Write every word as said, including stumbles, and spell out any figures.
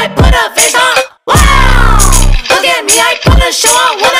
I put a face on. Wow! Look at me, I put a show on. What